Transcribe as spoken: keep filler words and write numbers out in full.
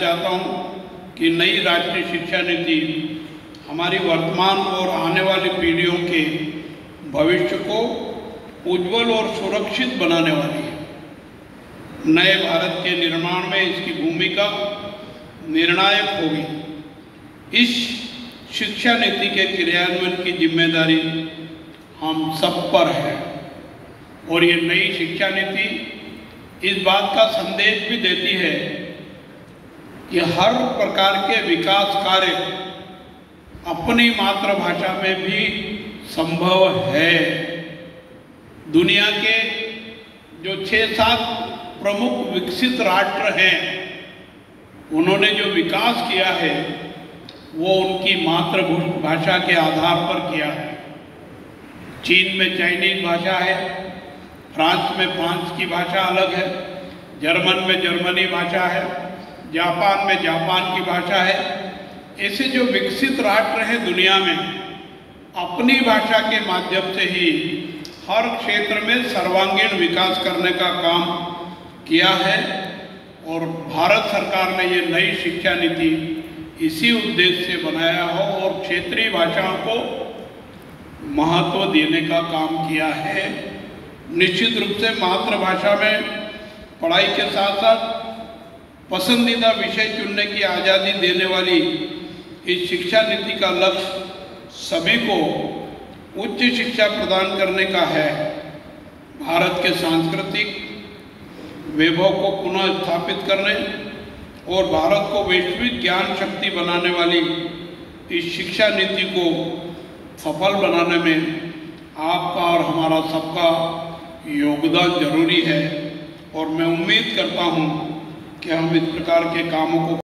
चाहता हूँ कि नई राष्ट्रीय शिक्षा नीति हमारी वर्तमान और आने वाली पीढ़ियों के भविष्य को उज्जवल और सुरक्षित बनाने वाली है। नए भारत के निर्माण में इसकी भूमिका निर्णायक होगी। इस शिक्षा नीति के क्रियान्वयन की जिम्मेदारी हम सब पर है और ये नई शिक्षा नीति इस बात का संदेश भी देती है कि हर प्रकार के विकास कार्य अपनी मातृभाषा में भी संभव है। दुनिया के जो छह सात प्रमुख विकसित राष्ट्र हैं, उन्होंने जो विकास किया है वो उनकी मातृभाषा के आधार पर किया है। चीन में चाइनीज भाषा है, फ्रांस में फ्रांस की भाषा अलग है, जर्मन में जर्मनी भाषा है, जापान में जापान की भाषा है। ऐसे जो विकसित राष्ट्र हैं दुनिया में, अपनी भाषा के माध्यम से ही हर क्षेत्र में सर्वांगीण विकास करने का काम किया है और भारत सरकार ने ये नई शिक्षा नीति इसी उद्देश्य से बनाया हो और क्षेत्रीय भाषाओं को महत्व देने का काम किया है। निश्चित रूप से मातृभाषा में पढ़ाई के साथ साथ पसंदीदा विषय चुनने की आज़ादी देने वाली इस शिक्षा नीति का लक्ष्य सभी को उच्च शिक्षा प्रदान करने का है। भारत के सांस्कृतिक वैभव को पुनः स्थापित करने और भारत को वैश्विक ज्ञान शक्ति बनाने वाली इस शिक्षा नीति को सफल बनाने में आपका और हमारा सबका योगदान जरूरी है और मैं उम्मीद करता हूं कि हम इस प्रकार के कामों को